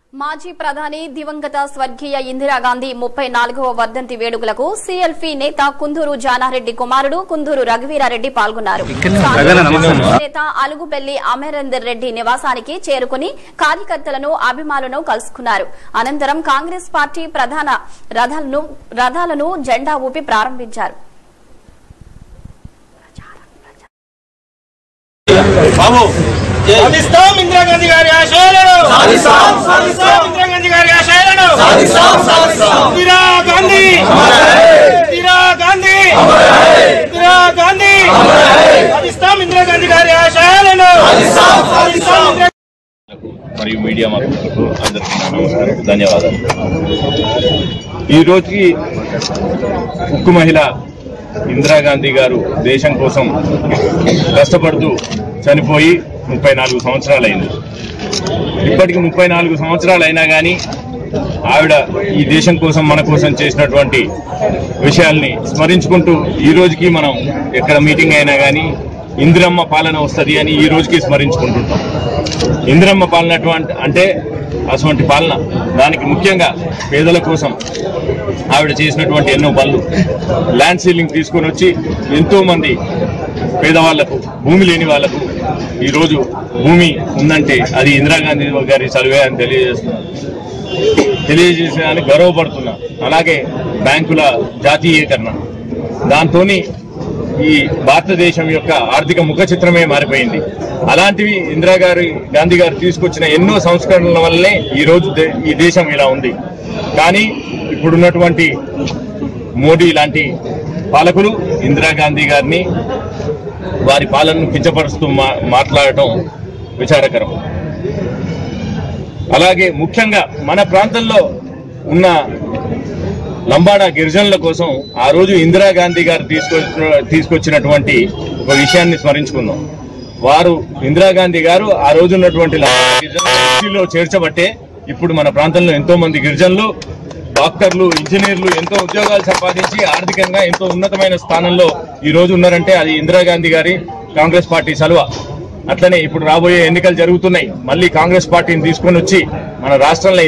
మాజీ ప్రధాని దివంగత స్వర్గీయ ఇందిరాగాంధీ 34వ వర్ధంతి వేడుకలకు సీఎల్పీ నేత కుందూరు జానారెడ్డి కుమారుడు కుందూరు రఘువీరారెడ్డి పాల్గొన్నారు. నేత అలుగుబెల్లి అమరేందర్ రెడ్డి నివాసానికి చేరుకుని కార్యకర్తలను అభిమానులను కలుసుకున్నారు. అనంతరం కాంగ్రెస్ పార్టీ ప్రధాన రథాలను జెండా ఊపి ప్రారంభించారు. इंदिरा गांधी गारी आशयाలను इंदिरा गांधी गारी आशयाలను इंदिरा गांधी इंदिरा गांधी इंदिरा गांधी पाकिस्तान इंदिरा गांधी गारी आशयाలను మరియు మీడియా మిత్రులకు అందరికీ నమస్కారం, ధన్యవాదాలు. ఈ రోజుకి ఉక్కు మహిళ ఇందిరాగాంధీ గారు దేశం కోసం కష్టపడుతూ చనిపోయి 34 సంవత్సరాలైంది. ఇప్పటికి 34 సంవత్సరాలు అయినా కానీ ఆవిడ ఈ దేశం కోసం మన కోసం చేసినటువంటి విషయాల్ని స్మరించుకుంటూ ఈ రోజుకి మనం ఎక్కడ మీటింగ్ అయినా కానీ ఇందిరమ్మ పాలన వస్తుంది అని ఈ రోజుకి స్మరించుకుంటుంటాం. ఇందిరమ్మ పాలన అంటే అటువంటి పాలన, దానికి ముఖ్యంగా పేదల కోసం ఆవిడ చేసినటువంటి ఎన్నో పనులు. ల్యాండ్ సీలింగ్ తీసుకొని వచ్చి ఎంతో మంది పేదవాళ్లకు, భూమి లేని వాళ్లకు ఈరోజు భూమి ఉందంటే అది ఇందిరాగాంధీ గారి చదివే అని తెలియజేసేదానికి గర్వపడుతున్నా. అలాగే బ్యాంకుల జాతీయీకరణ, దాంతో ఈ భారతదేశం యొక్క ఆర్థిక ముఖ చిత్రమే మారిపోయింది. అలాంటివి గాంధీ గారు తీసుకొచ్చిన ఎన్నో సంస్కరణల వల్లనే ఈరోజు ఈ దేశం ఇలా ఉంది. కానీ ఇప్పుడున్నటువంటి మోడీ లాంటి పాలకులు ఇందిరాగాంధీ గారిని, వారి పాలనను కించపరుస్తూ మాట్లాడటం విచారకరం. అలాగే ముఖ్యంగా మన ప్రాంతంలో ఉన్న లంబాడా గిరిజనుల కోసం ఆ రోజు ఇందిరాగాంధీ గారు తీసుకొచ్చినటువంటి ఒక విషయాన్ని స్మరించుకుందాం. ఇందిరాగాంధీ గారు ఆ రోజు ఉన్నటువంటి గిరిజనులు చేర్చబట్టే ఇప్పుడు మన ప్రాంతంలో ఎంతో మంది గిరిజనులు, డాక్టర్లు, ఇంజనీర్లు ఎంతో ఉద్యోగాలు సంపాదించి ఆర్థికంగా ఎంతో ఉన్నతమైన స్థానంలో ఈ రోజు ఉన్నారంటే అది ఇందిరాగాంధీ గారి కాంగ్రెస్ పార్టీ సలువ. అట్లనే ఇప్పుడు రాబోయే ఎన్నికలు జరుగుతున్నాయి. మళ్ళీ కాంగ్రెస్ పార్టీని తీసుకొని వచ్చి మన రాష్ట్రంలో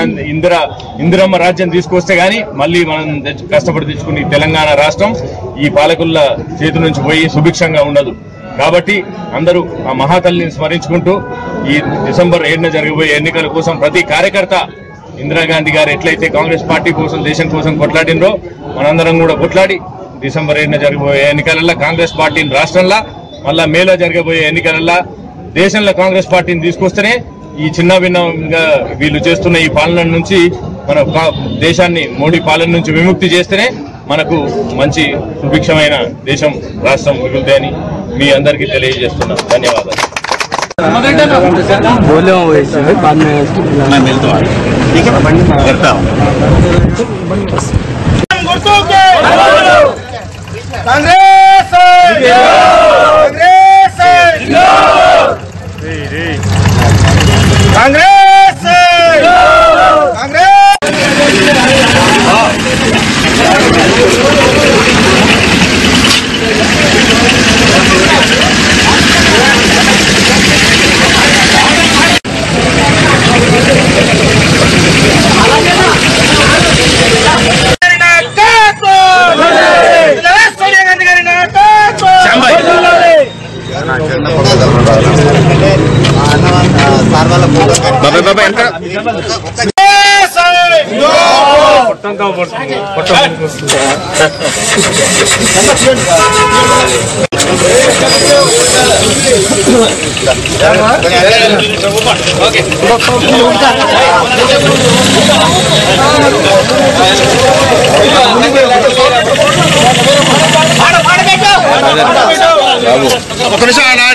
ఇందిరమ్మ రాజ్యం తీసుకొస్తే గానీ మళ్ళీ మనం కష్టపడి తెచ్చుకుని తెలంగాణ రాష్ట్రం ఈ పాలకుల చేతి నుంచి పోయి సుభిక్షంగా ఉండదు. కాబట్టి అందరూ ఆ మహాతల్లిని స్మరించుకుంటూ ఈ డిసెంబర్ 7న జరగబోయే ఎన్నికల కోసం ప్రతి కార్యకర్త ఇందిరాగాంధీ గారు ఎట్లయితే కాంగ్రెస్ పార్టీ కోసం, దేశం కోసం కొట్లాడినరో మనందరం కూడా కొట్లాడి డిసెంబర్ 7న జరగబోయే ఎన్నికలలో కాంగ్రెస్ పార్టీని రాష్ట్రంలో, మళ్ళా మేలో జరగబోయే ఎన్నికలలో దేశంలో కాంగ్రెస్ పార్టీని తీసుకొస్తేనే ఈ చిన్న భిన్నంగా వీళ్ళు చేస్తున్న ఈ పాలన నుంచి మన దేశాన్ని మోడీ పాలన నుంచి విముక్తి చేస్తేనే మనకు మంచి సుభిక్షమైన దేశం, రాష్ట్రం మిగులుతాయని మీ అందరికీ తెలియజేస్తున్నాను. ధన్యవాదాలు. ఒక నిమిషం